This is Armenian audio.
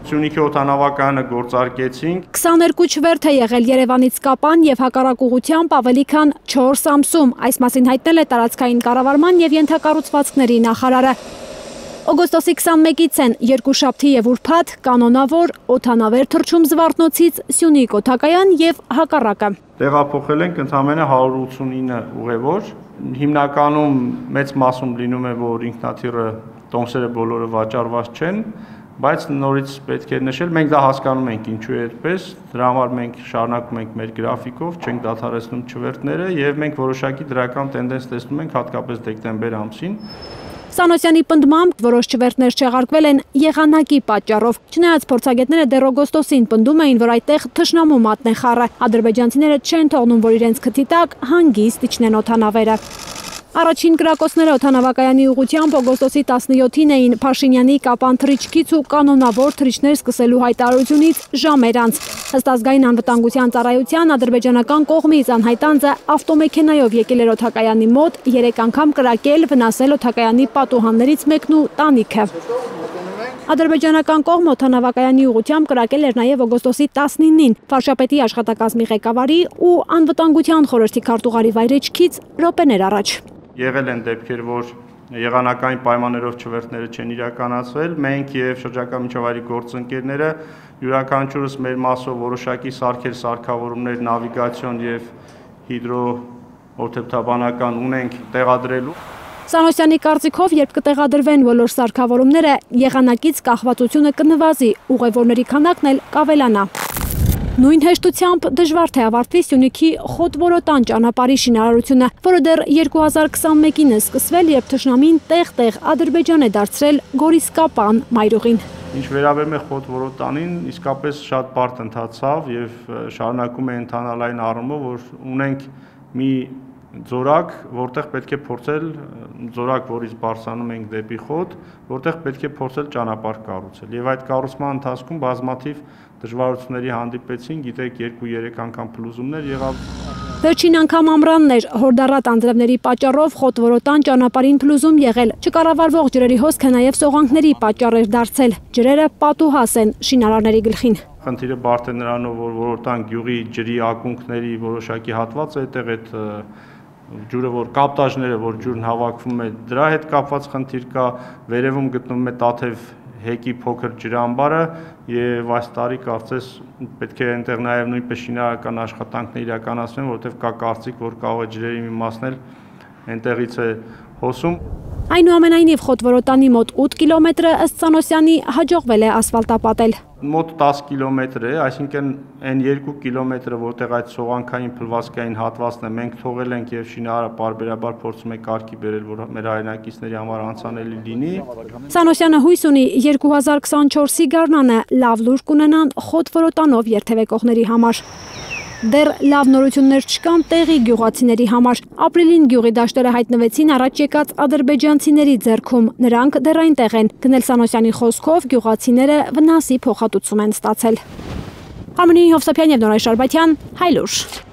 Սյունիքի օդանավակայանը գործարկեցինք։ 22 չվերթ է եղել Երևանից Կապան եւ հակառակ ուղղությամբ ավելի քան 4 ամսում։ Այս մասին հայտնել է տարածքային կառավարման եւ ենթակառուցվածքների նախարարը։ Օգոստոսի 21-ից են երկուշաբթի եւ ուրբաթ կանոնավոր օդանավեր թռչում Զվարթնոցից Սյունիք օդակայան եւ հակառակը։ Տեղափոխել ենք ընդամենը 189 ուղևոր։ Հիմնականում մեծ մասում լինում է, որ ինքնաթիռը տոմսերը բոլորը վաճառված չեն, բայց նորից պետք է նշել, մենք դա հասկանում ենք ինչու է այդպես, դրա համար մենք շարունակում ենք մեր գրաֆիկով, չենք դադարեցնում չվերթները եւ մենք որոշակի դրական տենդենս տեսնում ենք հատկապես դեկտեմբեր ամսին։ Սանոսյանի պնդմամբ որոշ չվերթներ չեղարկվել են եղանակի պատճառով։ Չնայած փորձագետները դեռ օգոստոսին պնդում էին, որ այդտեղ թշնամու մատն է խառը, ադրբեջանցիները չեն թողնում, որ իրենց քթի տակ հանգիստ իջնեն օդանավերը։ Առաջին կրակոցները օդանավակայանի ուղղությամբ օգոստոսի 17-ին էին Փաշինյանի Կապան թռիչքից ու կանոնավոր թռիչքներ սկսելու հայտարարությունից ժամեր անց։ Ըստ ազգային անվտանգության ծառայության ադրբեջանական կողմից անհայտ անձը ավտոմեքենայով եկել էր օդակայանի մոտ, 3 անգամ կրակել, վնասել օդակայանի պատուհաններից մեկն ու տանիքը։ Ադրբեջանական կողմը օդանավակայանի ուղղությամբ կրակել էր նաև օգոստոսի 19-ին վարչապետի աշխատակազմի ղեկավարի ու անվտանգության խորհրդի քարտուղարի վայրեջքից րոպեներ առաջ։ Եղել են դեպքեր, որ եղանակային պայմաններով չվերթները չեն իրականացվել, մենք եւ շրջակա միջավայրի գործընկերները յուրաքանչյուրս մեր մասով որոշակի սարքեր, սարքավորումներ, նավիգացիոն եւ հիդրոօթերթաբանական ունենք տեղադրելու։ Սանոսյանի կարծիքով, երբ կտեղադրվեն բոլոր սարքավորումները, եղանակից կախվածությունը կնվազի, ուղևորների քանակն էլ կավելանա։ Նույն հեշտությամբ դժվար թե ավարտվի Սյունիքի Խոտ-Որոտան ճանապարհի շինարարությունը, որը դեռ 2021-ին է սկսվել, երբ թշնամին տեղ-տեղ Ադրբեջան է դարձրել Գորիս-Կապան մայրուղին։ Ինչ վերաբերում է Խոտ-Որոտանին, իսկապես շատ բարդ ընթացավ եւ շարունակում է ընթանալ այն առումով, որ ունենք մի ձորակ, որտեղ պետք է փորձել ձորակ, որից բարձրանում ենք դեպի Խոտ, որտեղ պետք է փորձել ճանապարհ կառուցել։ Եվ այդ կառուցման ընթացքում բազմաթիվ դժվարությունների հանդիպեցին, գիտեք, 2-3 անգամ փլուզումներ եղավ։ Վերջին անգամ ամռանն էր, հորդառատ անձրևների պատճառով Խոտ-Որոտան ճանապարհին փլուզում եղել։ Չկառավարվող ջրերի հոսքը նաև սողանքների պատճառ էր դարձել։ Ջրերը պատուհաս են շինարարների գլխին։ Խնդիրը բարդ է նրանով, որ Որոտան գյուղի ջրի ակունքների որոշակի հատված է այդտեղ այդ ջուրը, որ կապտաժները, որ ջուրն հավաքվում է, դրա հետ կապված խնդիր կա, վերևում գտնվում է Տաթև հեկի փոքր ջրամբարը եւ այս տարի կարծես պետք է այնտեղ նաեւ նույնպես շինարարական աշխատանքներ իրականացվեն, որովհետեւ կա կարծիք, որ կարող է ջրերի մի մասն էլ այնտեղից է հոսում։ Այնուամենայնիվ Խոտ-Որոտանի մոտ 8 կիլոմետրը ըստ Սանոսյանի հաջողվել է ասֆալտապատել։ Մոտ 10 կիլոմետր է, այսինքն այն 2 կիլոմետրը, որտեղ այդ սողանքային փլվածքային հատվածն է, մենք թողել ենք եւ շինարարը պարբերաբար փորձում է կարգի բերել, որ մեր հայրենակիցների համար անցանելի լինի։ Սանոսյանը հույս ունի 2024-ի գարնանը լավ լուր կունենան Խոտ-Որոտանով երթևեկողների համար։ Դեռ լավ նորություններ չկան տեղի գյուղացիների համար։ Ապրիլին գյուղի դաշտերը հայտնվեցին առաջ եկած ադրբեջանցիների ձեռքում։ Նրանք դեռ այնտեղ են։ Գնել Սանոսյանի խոսքով գյուղացիները վնասի փոխհատուցում են ստացել։ Արմինե Հովսեփյան եւ Նորայր Շարբաթյան, Հայլուր։